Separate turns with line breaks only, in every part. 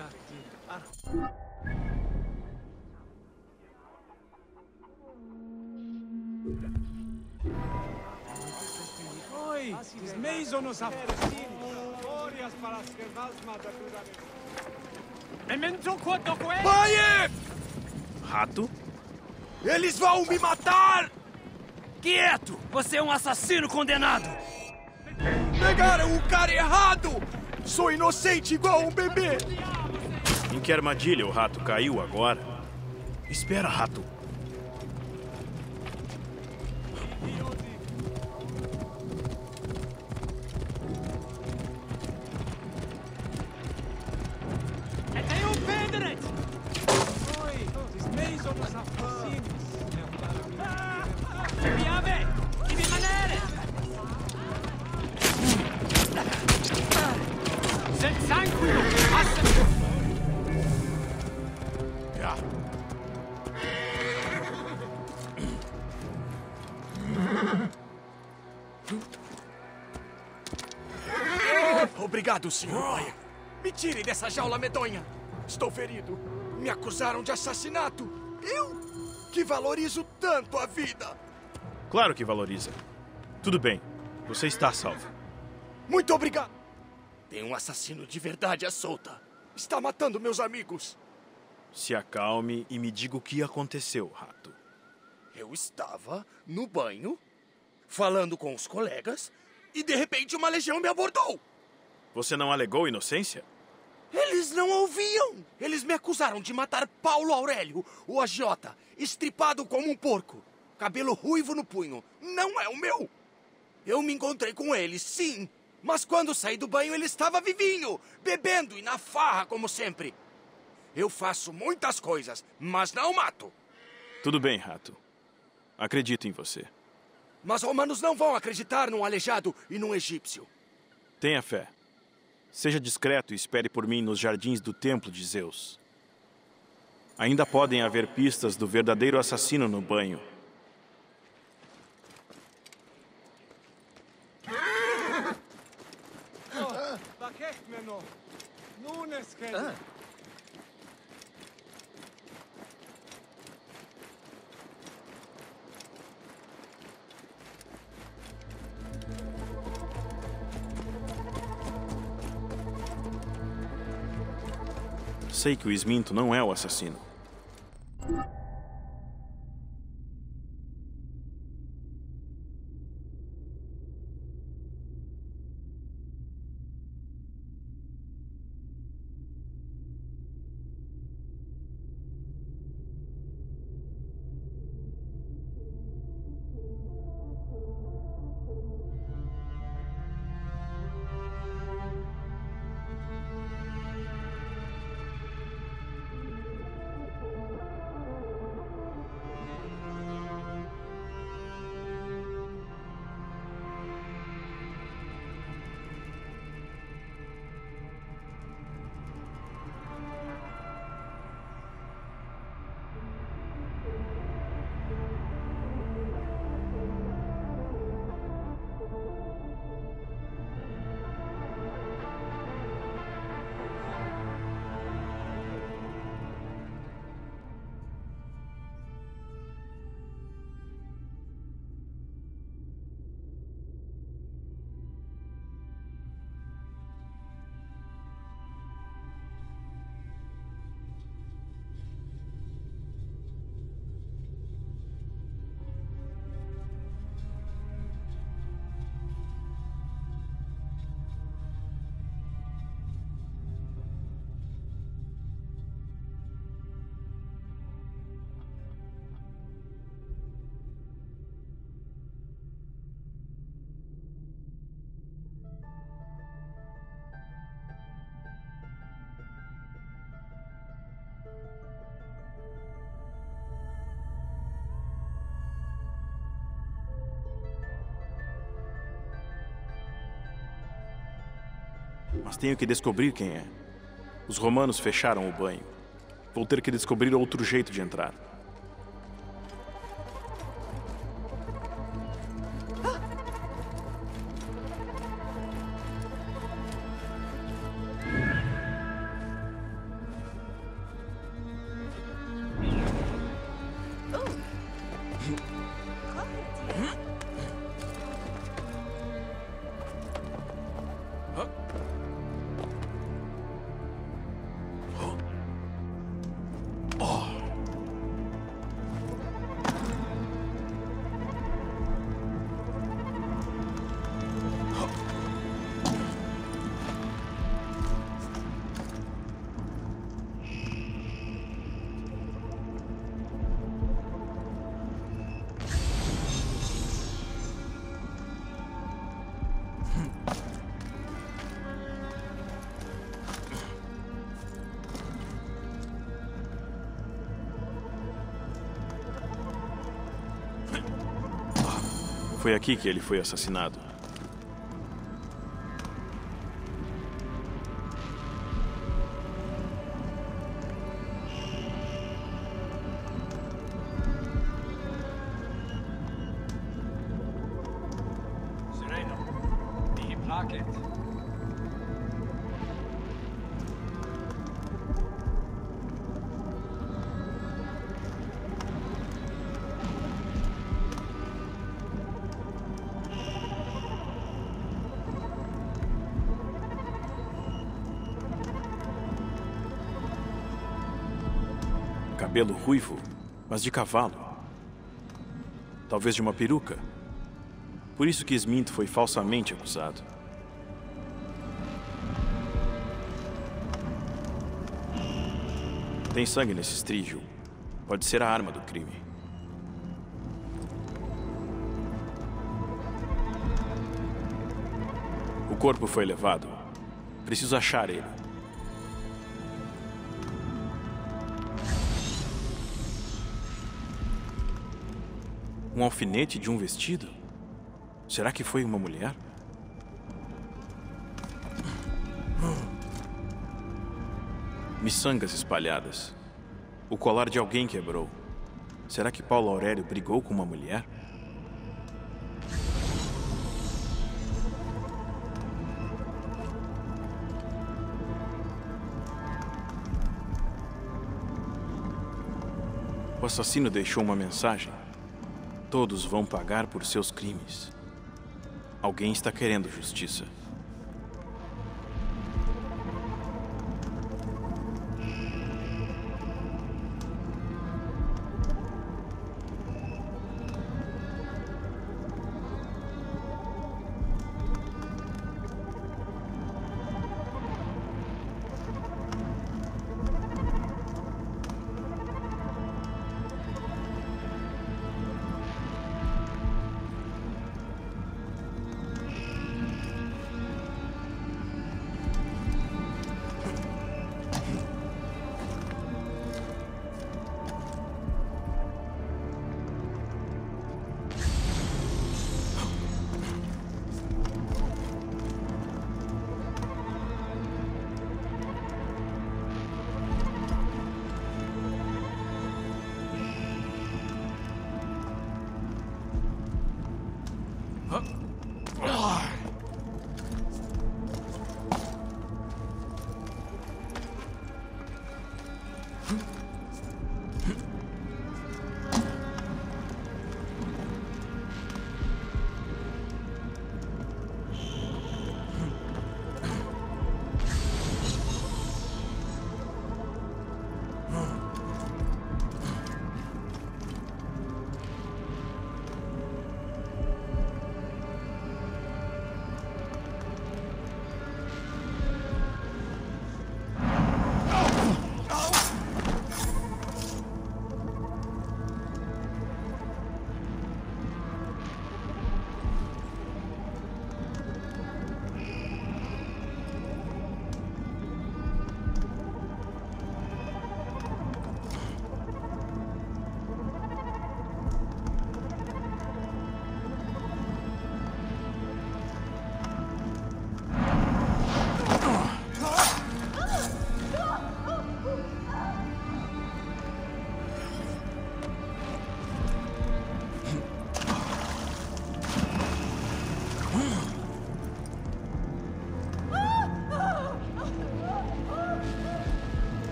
Oi, smesonos assassinos. Glórias para as mataduras. Memento quanto é?
Pai!
Rato?
Eles vão me matar!
Quieto! Você é um assassino condenado!
Pegaram o cara errado! Sou inocente igual um bebê!
Em que armadilha o rato caiu agora? Espera, rato.
Obrigado, Sr. Bayer. Me tire dessa jaula medonha. Estou ferido. Me acusaram de assassinato. Eu, que valorizo tanto a vida.
Claro que valoriza. Tudo bem. Você está salvo.
Muito obrigado. Tem um assassino de verdade à solta. Está matando meus amigos.
Se acalme e me diga o que aconteceu, rato.
Eu estava no banho, falando com os colegas, e de repente uma legião me abordou.
Você não alegou inocência?
Eles não ouviam. Eles me acusaram de matar Paulo Aurélio, o agiota, estripado como um porco. Cabelo ruivo no punho. Não é o meu. Eu me encontrei com eles, sim. Mas quando saí do banho, ele estava vivinho, bebendo e na farra, como sempre. Eu faço muitas coisas, mas não mato.
Tudo bem, rato. Acredito em você.
Mas romanos não vão acreditar num aleijado e num egípcio.
Tenha fé. Seja discreto e espere por mim nos jardins do templo de Zeus. Ainda podem haver pistas do verdadeiro assassino no banho. Sei que o Esminto não é o assassino. Mas tenho que descobrir quem é. Os romanos fecharam o banho. Vou ter que descobrir outro jeito de entrar. Foi aqui que ele foi assassinado.
Sereno, die Plaket.
Cabelo ruivo, mas de cavalo. Talvez de uma peruca. Por isso que Smith foi falsamente acusado. Tem sangue nesse estrígio. Pode ser a arma do crime. O corpo foi levado. Preciso achar ele. Um alfinete de um vestido? Será que foi uma mulher? Miçangas espalhadas. O colar de alguém quebrou. Será que Paulo Aurélio brigou com uma mulher? O assassino deixou uma mensagem. Todos vão pagar por seus crimes. Alguém está querendo justiça.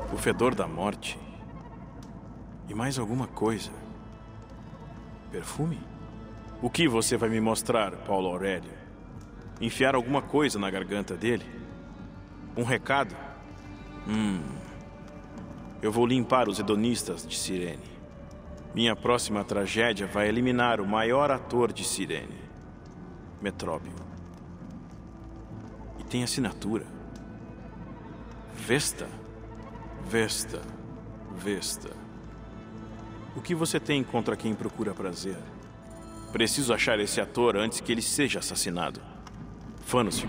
O fedor da morte. E mais alguma coisa. Perfume? O que você vai me mostrar, Paulo Aurélio? Enfiar alguma coisa na garganta dele? Um recado? Eu vou limpar os hedonistas de Cirene. Minha próxima tragédia vai eliminar o maior ator de Cirene, Metróbio. E tem assinatura. Vesta. Vesta. Vesta. O que você tem contra quem procura prazer? Preciso achar esse ator antes que ele seja assassinado. Fanos.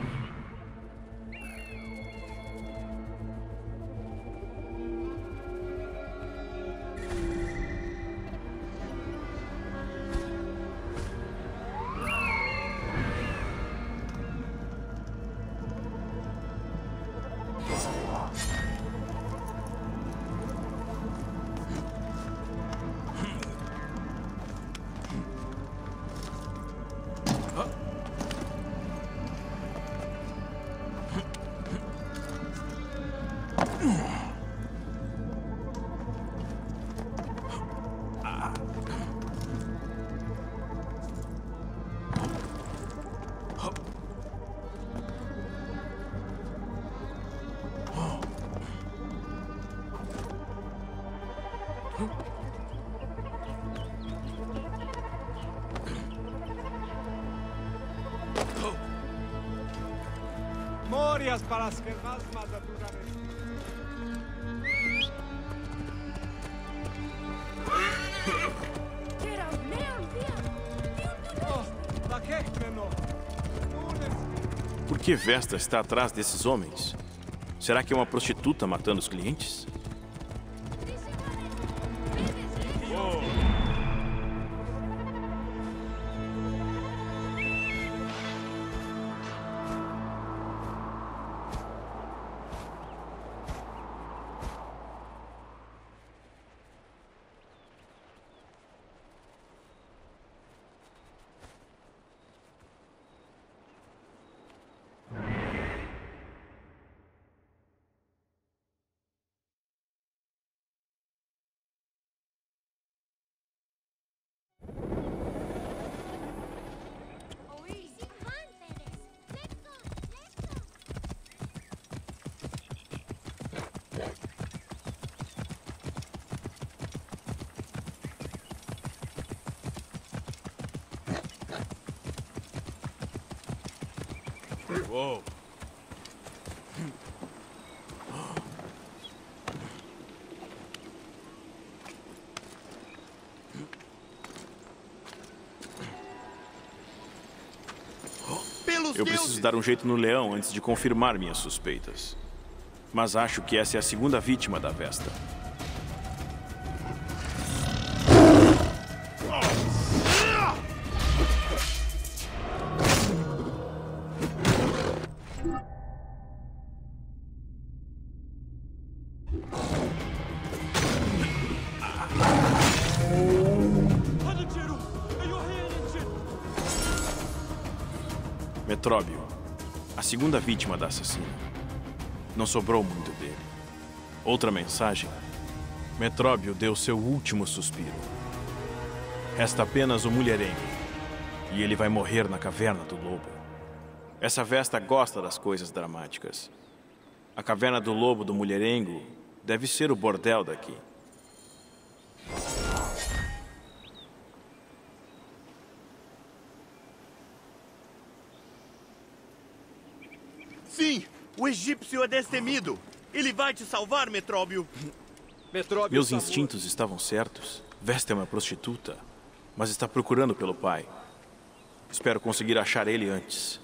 Morias para las guerras mataduras.
Por que Vesta está atrás desses homens? Será que é uma prostituta matando os clientes? Uou. Eu preciso dar um jeito no leão antes de confirmar minhas suspeitas. Mas acho que essa é a segunda vítima da Vesta. Metróbio, a segunda vítima da assassina. Não sobrou muito dele. Outra mensagem. Metróbio deu seu último suspiro. Resta apenas o mulherengo. E ele vai morrer na caverna do lobo. Essa Vesta gosta das coisas dramáticas. A caverna do lobo do mulherengo deve ser o bordel daqui.
Sim, o egípcio é destemido. Ele vai te salvar, Metróbio.
Meus instintos estavam certos. Vesta é uma prostituta, mas está procurando pelo pai. Espero conseguir achar ele antes.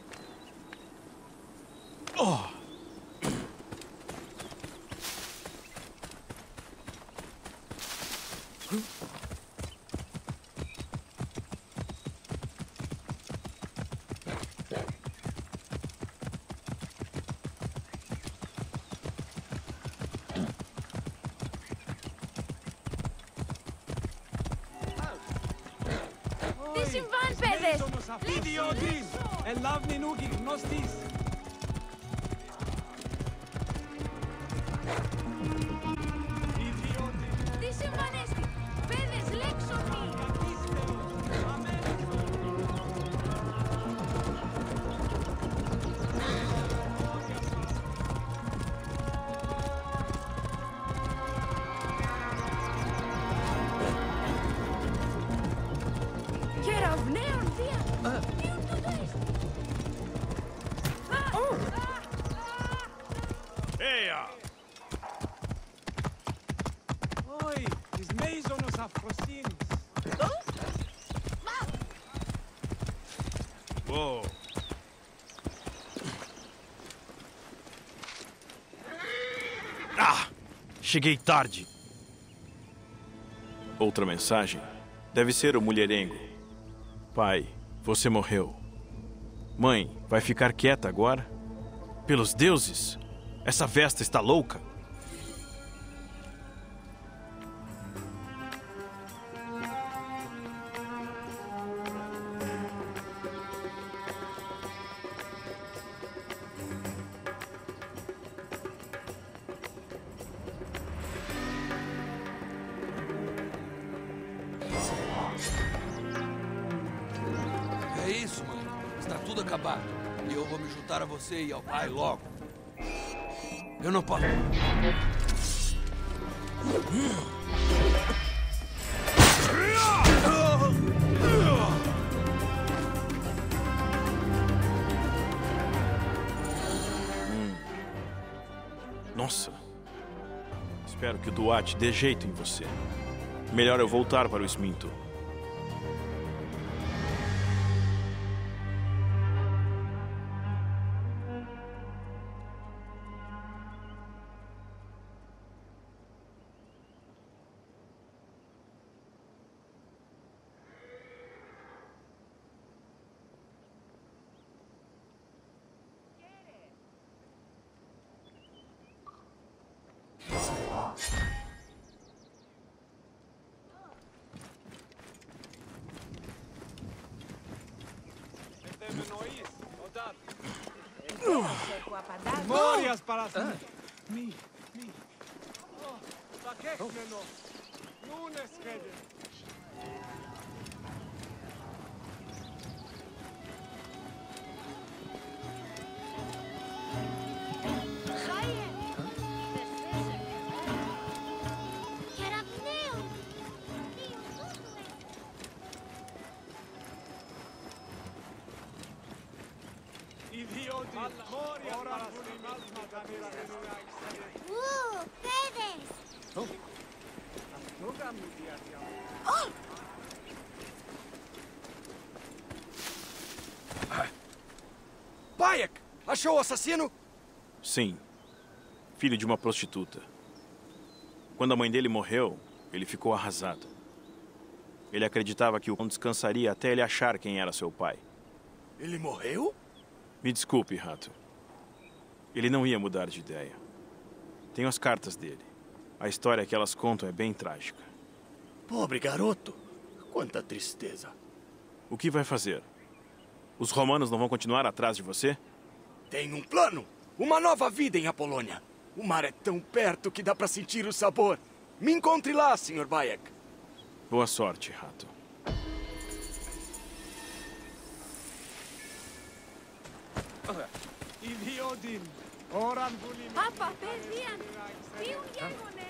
Συμβάν, παιδες!
Idiotis! Ελάβνη νούκη γνώστης! Idioti.
Τι συμβανέστη! Παιδες, λέξονοι! Κεραυναίων δια! Ποιον τούτο έστι!
Eia!
Oi, is meizonos afrosinis.
Uou! Ah! Cheguei tarde. Outra mensagem? Deve ser o mulherengo. Pai, você morreu. Mãe, vai ficar quieta agora? Pelos deuses! Essa Vesta está louca?
É isso, mãe. Está tudo acabado. E eu vou me juntar a você e ao pai logo. Eu não posso.
Nossa. Espero que o Duat dê jeito em você. Melhor eu voltar para o Esminto.
Temenois, odar.
Cerco apagado!
Morias para mi. Oh, pakekmeno. Nunes kede. Idioti. Morias para
Παιδες!
Bayek, achou o assassino?
Sim. Filho de uma prostituta. Quando a mãe dele morreu, ele ficou arrasado. Ele acreditava que o não descansaria até ele achar quem era seu pai.
Ele morreu?
Me desculpe, Rato. Ele não ia mudar de ideia. Tenho as cartas dele. A história que elas contam é bem trágica.
Pobre garoto. Quanta tristeza.
O que vai fazer? Os romanos não vão continuar atrás de você?
Tem um plano. Uma nova vida em Apolônia. O mar é tão perto que dá pra sentir o sabor. Me encontre lá, Sr. Bayek.
Boa sorte, Rato.
Idiotin. Oran bulim.
Πάπα, παιδίαν! Ποιον γέγονε!